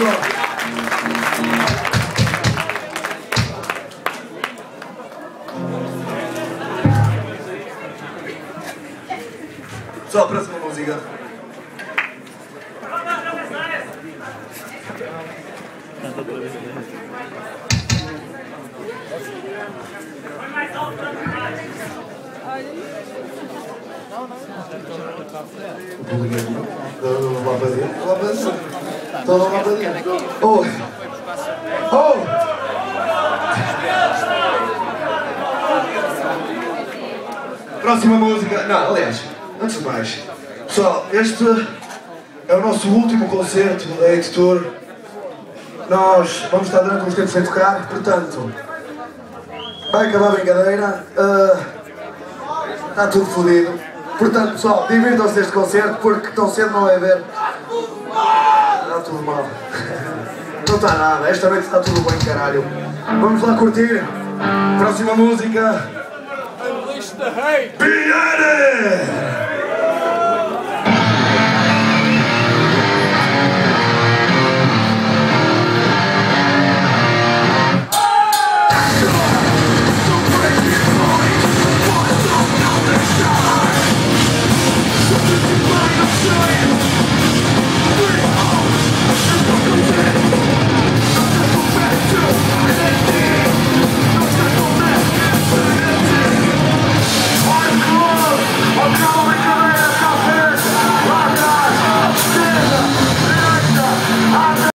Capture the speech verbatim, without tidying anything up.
pessoal. Pessoal, próxima música. O público lá para dentro, lá para dentro. Estão lá para dentro. Oh! Oh! Próxima música. Não, aliás, antes de mais, pessoal, este é o nosso último concerto da Hate Tour. Nós vamos estar durante uns tempos sem tocar, portanto, vai acabar a brincadeira. Uh, está tudo fodido. Portanto, pessoal, divirtam-se deste concerto porque tão cedo não vai haver. Está tudo mal. Não está nada, esta noite está tudo bem, caralho. Vamos lá curtir. Próxima música. Unleash the hate! Be at it!